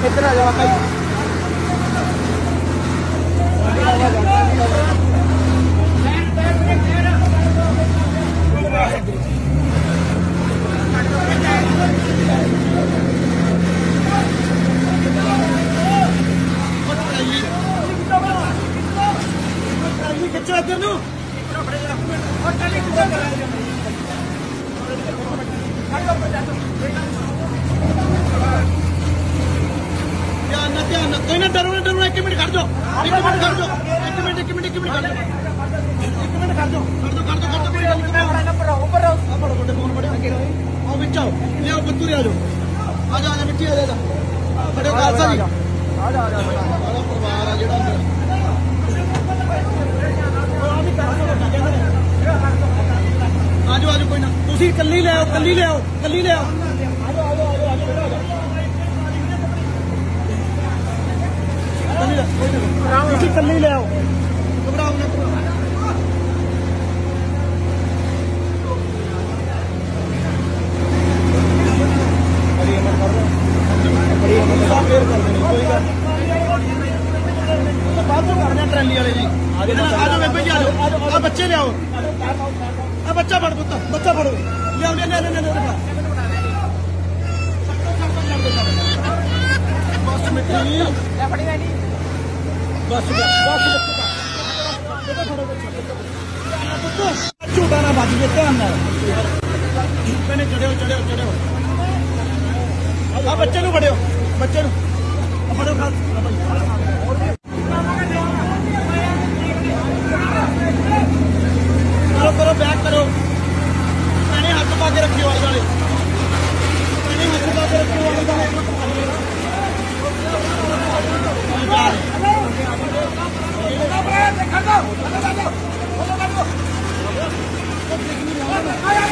इधर आ जाओ भाई। खिंचो इधर नू ध्यान कोई ना डरो ना डरो। 1 मिनट खड़ जाओ, 1 मिनट खड़ जाओ, 1 मिनट खड़ जाओ, 1 मिनट खड़ जाओ, कोई गल नहीं। बड़े फोन बड़े आओ बिच आओ, ले आओ बत्तू आ जाओ, आ जा मिट्टी आ जा बड़े खालसा जी आ जा परिवार आ जेड़ा आ जाओ कोई ना। तुसी कल्ली ले आओ, कल्ली ले आओ, कल्ली ले आओ। कल्ली ले आओ, घबराओ ना। ट्रैली वाले जी आ जाओ बेबे जी, आ जाओ। बच्चे ले आओ, बच्चा फड़ पुत्त, बच्चा फड़ो, ले आओ, ले बस मिट्टी बस झूठा ना बच गए। ध्यान मैंने चढ़ो चढ़ो चढ़ो। बच्चे नू फड़ो, बच्चे नू फड़ो। करो करो बैक करो। मैंने हाथ पा के रखियो आले वाले, मैंने हाथ पा के रखियो आले वाले। खड़ जाओ,